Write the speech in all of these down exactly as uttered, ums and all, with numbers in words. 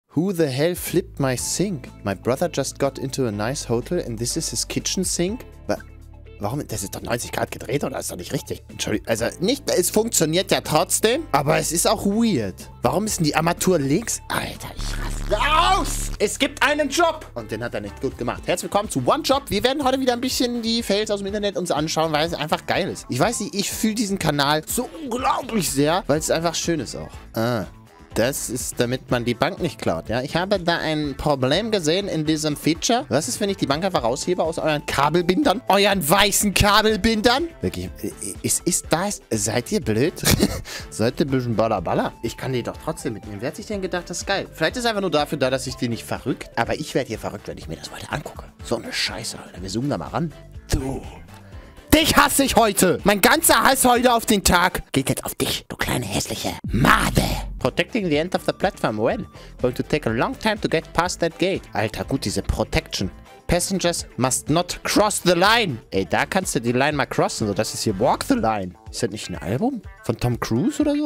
Who the hell flipped my sink? My brother just got into a nice hotel and this is his kitchen sink? Warum? Das ist doch neunzig Grad gedreht, oder? Das ist doch nicht richtig. Entschuldigung. Also, nicht, es funktioniert ja trotzdem, aber es ist auch weird. Warum ist denn die Armatur links? Alter, ich raste aus! Es gibt einen Job! Und den hat er nicht gut gemacht. Herzlich willkommen zu One Job. Wir werden heute wieder ein bisschen die Fails aus dem Internet uns anschauen, weil es einfach geil ist. Ich weiß nicht, ich fühle diesen Kanal so unglaublich sehr, weil es einfach schön ist auch. Ah. Das ist, damit man die Bank nicht klaut, ja. Ich habe da ein Problem gesehen in diesem Feature. Was ist, wenn ich die Bank einfach raushebe aus euren Kabelbindern? Euren weißen Kabelbindern? Wirklich, ist, ist das... Seid ihr blöd? Seid ihr ein bisschen ballerballer? Ich kann die doch trotzdem mitnehmen. Wer hat sich denn gedacht, das ist geil? Vielleicht ist es einfach nur dafür da, dass ich die nicht verrückt. Aber ich werde hier verrückt, wenn ich mir das weiter angucke. So eine Scheiße, Alter. Wir zoomen da mal ran. Du... Dich hasse ich heute. Mein ganzer Hass heute auf den Tag geht jetzt auf dich, du kleine hässliche Made. Protecting the end of the platform. Well, going to take a long time to get past that gate. Alter, gut, diese Protection. Passengers must not cross the line. Ey, da kannst du die Line mal crossen. So, das ist hier Walk the Line. Ist das nicht ein Album? Von Tom Cruise oder so?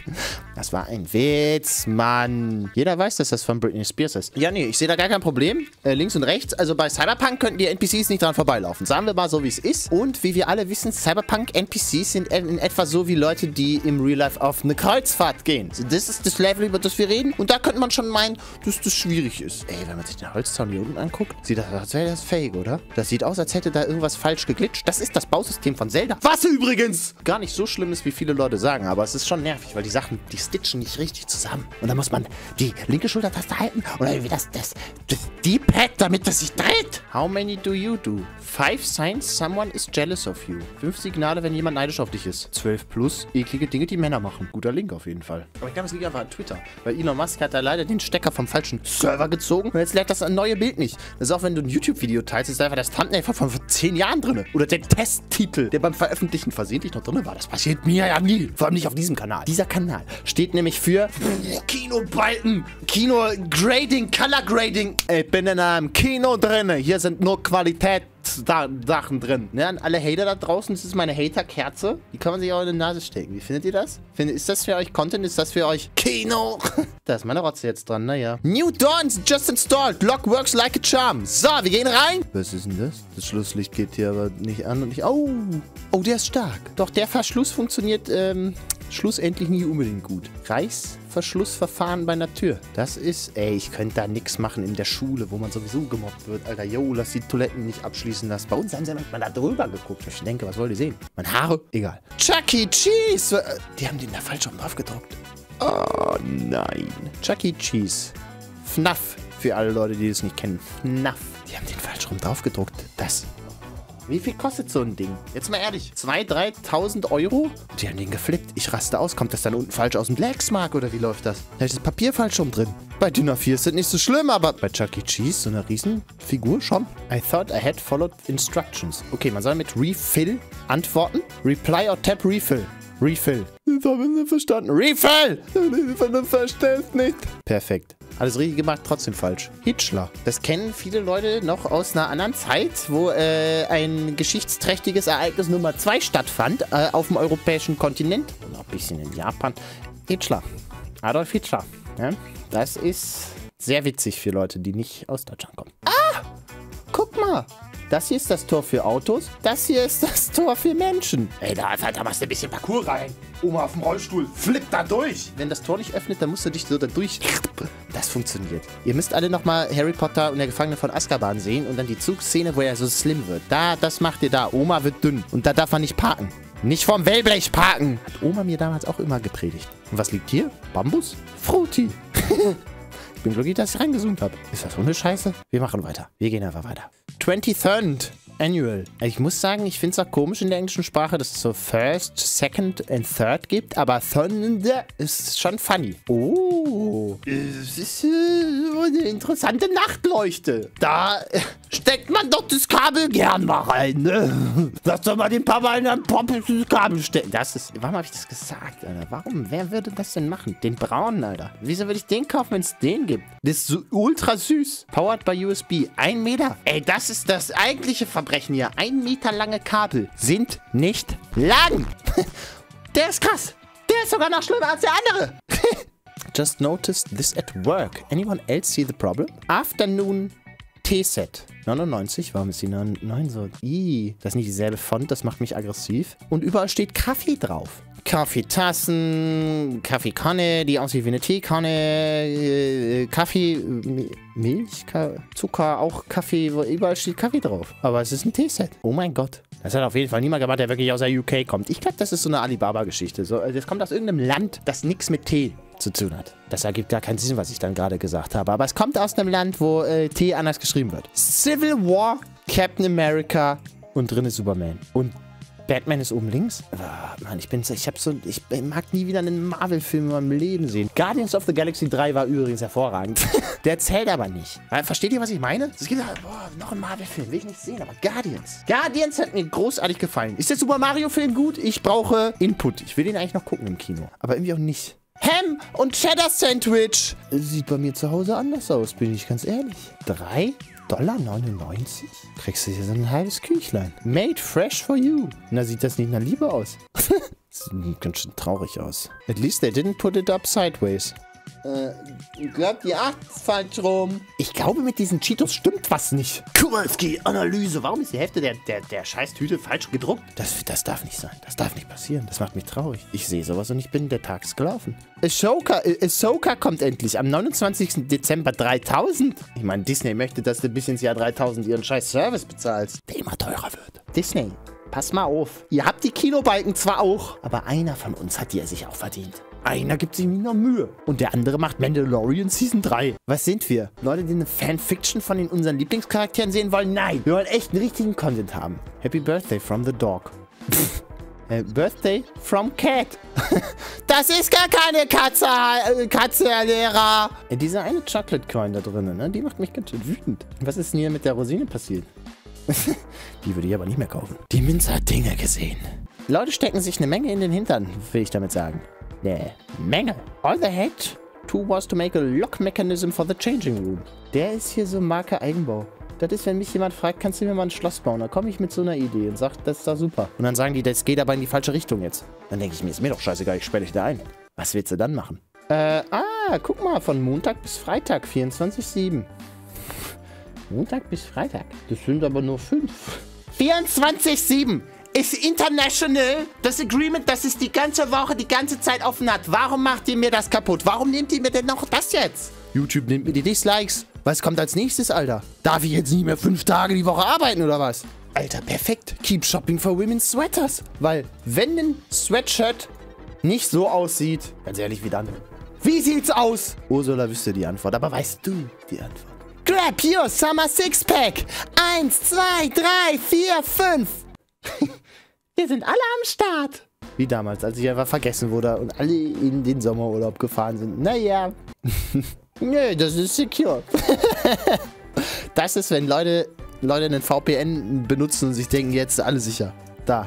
Das war ein Witz, Mann. Jeder weiß, dass das von Britney Spears ist. Ja, nee, ich sehe da gar kein Problem. Äh, links und rechts. Also bei Cyberpunk könnten die N P Cs nicht dran vorbeilaufen. Sagen wir mal so, wie es ist. Und wie wir alle wissen, Cyberpunk-N P Cs sind in etwa so wie Leute, die im Real Life auf eine Kreuzfahrt gehen. So, das ist das Level, über das wir reden. Und da könnte man schon meinen, dass das schwierig ist. Ey, wenn man sich den Holzzaun hier unten anguckt, sieht das aus, als wäre das fake, oder? Das sieht aus, als hätte da irgendwas falsch geglitscht. Das ist das Bausystem von Zelda. Was übrigens gar nicht so schlimm ist, wie viele Leute sagen. Aber es ist schon nervig, weil die Sachen, die stitchen nicht richtig zusammen. Und dann muss man die linke Schultertaste halten und dann irgendwie das, das, das D-Pad, damit das sich dreht. How many do you do? Five signs someone is jealous of you. Fünf Signale, wenn jemand neidisch auf dich ist. Zwölf plus eklige Dinge, die Männer machen. Guter Link auf jeden Fall. Aber ich glaube, es liegt einfach an Twitter. Weil Elon Musk hat da leider den Stecker vom falschen Server gezogen. Und jetzt lernt das ein neues Bild nicht. Das ist auch, wenn du ein YouTube-Video teilst, ist einfach das Thumbnail von vor zehn Jahren drin. Oder der Testtitel, der beim Veröffentlichen versehentlich noch drin war. Das passiert mir ja nie. Vor allem nicht auf diesem Kanal. Dieser Kanal steht nämlich für Kinobalken, Kino-Grading, Color-Grading. Ich bin in einem Kino drin. Hier sind nur Qualität. Sachen drin. Ne? An alle Hater da draußen, das ist meine Hater-Kerze. Die kann man sich auch in die Nase stecken. Wie findet ihr das? Findet, ist das für euch Content? Ist das für euch Kino? Da ist meine Rotze jetzt dran, naja. New Dawns just installed. Lock works like a charm. So, wir gehen rein. Was ist denn das? Das Schlusslicht geht hier aber nicht an und nicht... Oh, oh, der ist stark. Doch der Verschluss funktioniert, ähm... schlussendlich nicht unbedingt gut. Reißverschlussverfahren bei einer Tür. Das ist, ey, ich könnte da nichts machen in der Schule, wo man sowieso gemobbt wird. Alter, yo, lass die Toiletten nicht abschließen lassen. Bei uns haben sie manchmal da drüber geguckt. Ich denke, was wollt ihr sehen? Meine Haare? Egal. Chuck E. Cheese! Die haben den da falsch rum drauf gedruckt. Oh, nein. Chuck E. Cheese. F N A F. Für alle Leute, die das nicht kennen. F N A F. Die haben den falsch rum drauf gedruckt. Das... Wie viel kostet so ein Ding? Jetzt mal ehrlich. zweitausend, dreitausend Euro? Die haben den geflippt. Ich raste aus. Kommt das dann unten falsch aus dem Lexmark oder wie läuft das? Da ist das Papier falsch rum drin. Bei DIN A vier ist das nicht so schlimm, aber bei Chuck E. Cheese, so eine Riesenfigur schon. I thought I had followed instructions. Okay, man soll mit Refill antworten. Reply or tap Refill. Refill. Das habe ich nicht verstanden. Refill! Du verstehst nicht. Perfekt. Alles richtig gemacht, trotzdem falsch. Hitler. Das kennen viele Leute noch aus einer anderen Zeit, wo äh, ein geschichtsträchtiges Ereignis Nummer zwei stattfand, äh, auf dem europäischen Kontinent. Und auch ein bisschen in Japan. Hitler. Adolf Hitler. Ja? Das ist sehr witzig für Leute, die nicht aus Deutschland kommen. Ah! Guck mal. Das hier ist das Tor für Autos. Das hier ist das Tor für Menschen. Ey, da, da machst du ein bisschen Parcours rein. Oma auf dem Rollstuhl. Flipp da durch. Wenn das Tor nicht öffnet, dann musst du dich so da durch... Das funktioniert. Ihr müsst alle nochmal Harry Potter und der Gefangene von Azkaban sehen und dann die Zugszene, wo er so slim wird. Da, das macht ihr da. Oma wird dünn. Und da darf man nicht parken. Nicht vorm Wellblech parken. Hat Oma mir damals auch immer gepredigt. Und was liegt hier? Bambus? Frutti. Ich bin glücklich, dass ich reingezoomt habe. Ist das so eine Scheiße? Wir machen weiter. Wir gehen einfach weiter. twenty-third Annual. Ich muss sagen, ich finde es auch komisch in der englischen Sprache, dass es so First, Second and Third gibt, aber Third ist schon funny. Oh, es ist äh, eine interessante Nachtleuchte. Da äh, steckt man doch das Kabel gern mal rein, ne? Lass doch mal den Papa in ein poppiges Kabel stecken. Das ist, warum habe ich das gesagt, Alter? Warum? Wer würde das denn machen? Den braunen, Alter. Wieso würde ich den kaufen, wenn es den gibt? Das ist so ultra süß. Powered by U S B. Ein Meter. Ey, das ist das eigentliche Verbrechen hier. Ein Meter lange Kabel sind nicht lang. Der ist krass. Der ist sogar noch schlimmer als der andere. Just noticed this at work. Anyone else see the problem? Afternoon Teeset. neunundneunzig, warum ist die neun so? Ih, das ist nicht dieselbe Font, das macht mich aggressiv. Und überall steht Kaffee drauf. Kaffeetassen, Kaffeekanne, die aussieht wie eine Teekanne, äh, Kaffee, äh, Milch, Ka Zucker, auch Kaffee, überall steht Kaffee drauf. Aber es ist ein Teeset. Oh mein Gott. Das hat auf jeden Fall niemand gemacht, der wirklich aus der U K kommt. Ich glaube, das ist so eine Alibaba-Geschichte. So, das kommt aus irgendeinem Land, das nichts mit Tee zu tun hat. Das ergibt gar keinen Sinn, was ich dann gerade gesagt habe. Aber es kommt aus einem Land, wo äh, Tee anders geschrieben wird. Civil War, Captain America und drin ist Superman. Und Batman ist oben links. Oh, Mann, ich bin ich hab so, ich mag nie wieder einen Marvel-Film in meinem Leben sehen. Guardians of the Galaxy drei war übrigens hervorragend. Der zählt aber nicht. Versteht ihr, was ich meine? Es gibt halt, boah, noch ein Marvel-Film, will ich nicht sehen, aber Guardians. Guardians hat mir großartig gefallen. Ist der Super Mario-Film gut? Ich brauche Input. Ich will den eigentlich noch gucken im Kino. Aber irgendwie auch nicht. Ham und Cheddar Sandwich. Sieht bei mir zu Hause anders aus, bin ich ganz ehrlich. Drei Dollar neunundneunzig? Kriegst du hier so ein halbes Küchlein. Made fresh for you. Na, sieht das nicht nach Liebe aus? Sieht ganz schön traurig aus. At least they didn't put it up sideways. Äh, ich glaube, die acht ist falsch rum. Ich glaube, mit diesen Cheetos stimmt was nicht. Kowalski-Analyse. Warum ist die Hälfte der, der, der Scheißtüte falsch gedruckt? Das, das darf nicht sein. Das darf nicht passieren. Das macht mich traurig. Ich sehe sowas und ich bin, der Tag ist gelaufen. Ahsoka, Ahsoka kommt endlich am neunundzwanzigsten Dezember dreitausend. Ich meine, Disney möchte, dass du bis ins Jahr dreitausend ihren scheiß Service bezahlst, der immer teurer wird. Disney, pass mal auf. Ihr habt die Kinobalken zwar auch, aber einer von uns hat die ja sich auch verdient. Einer gibt sich noch Mühe. Und der andere macht Mandalorian Season drei. Was sind wir? Leute, die eine Fanfiction von den unseren Lieblingscharakteren sehen wollen? Nein. Wir wollen echt einen richtigen Content haben. Happy Birthday from the Dog. äh, Birthday from Cat. Das ist gar keine Katze, äh, Katze, Herr Lehrer. Äh, diese eine Chocolate Coin da drinnen, ne? Die macht mich ganz schön wütend. Was ist denn hier mit der Rosine passiert? Die würde ich aber nicht mehr kaufen. Die Minze hat Dinge gesehen. Leute stecken sich eine Menge in den Hintern, will ich damit sagen. Ne, Menge. All they had to was to make a lock mechanism for the changing room. Der ist hier so Marke Eigenbau. Das ist, wenn mich jemand fragt, kannst du mir mal ein Schloss bauen? Dann komme ich mit so einer Idee und sage, das ist doch super. Und dann sagen die, das geht aber in die falsche Richtung jetzt. Dann denke ich mir, ist mir doch scheißegal, ich sperre dich da ein. Was willst du dann machen? Äh, ah, guck mal, von Montag bis Freitag, vierundzwanzig sieben. Montag bis Freitag? Das sind aber nur fünf. vierundzwanzig sieben! Ist international das Agreement, das es die ganze Woche, die ganze Zeit offen hat. Warum macht ihr mir das kaputt? Warum nehmt ihr mir denn noch das jetzt? YouTube nimmt mir die Dislikes. Was kommt als nächstes, Alter? Darf ich jetzt nicht mehr fünf Tage die Woche arbeiten, oder was? Alter, perfekt. Keep shopping for women's sweaters. Weil, wenn ein Sweatshirt nicht so aussieht, ganz ehrlich, wie dann? Wie sieht's aus? Ursula wüsste die Antwort, aber weißt du die Antwort? Grab your summer Sixpack. Eins, zwei, drei, vier, fünf. Wir sind alle am Start. Wie damals, als ich einfach vergessen wurde und alle in den Sommerurlaub gefahren sind. Naja. Nö, das ist secure. Das ist, wenn Leute, Leute einen V P N benutzen und sich denken, jetzt ist alles sicher. Da.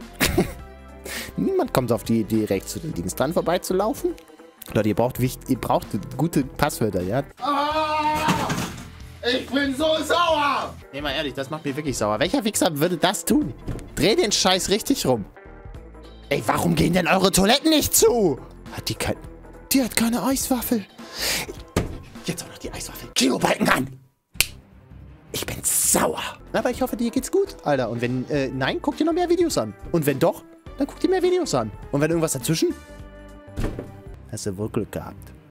Niemand kommt auf die Idee, direkt zu den Dings dran vorbeizulaufen. Leute, ihr braucht, ihr braucht gute Passwörter, ja? Ah, ich bin so sauer! Nee, mal ehrlich, das macht mich wirklich sauer. Welcher Wichser würde das tun? Dreh den Scheiß richtig rum. Ey, warum gehen denn eure Toiletten nicht zu? Hat die kein... Die hat keine Eiswaffel. Jetzt auch noch die Eiswaffel. Kinobalken an! Ich bin sauer. Aber ich hoffe, dir geht's gut, Alter. Und wenn, äh, nein, guck dir noch mehr Videos an. Und wenn doch, dann guck dir mehr Videos an. Und wenn irgendwas dazwischen... Hast du wohl Glück gehabt.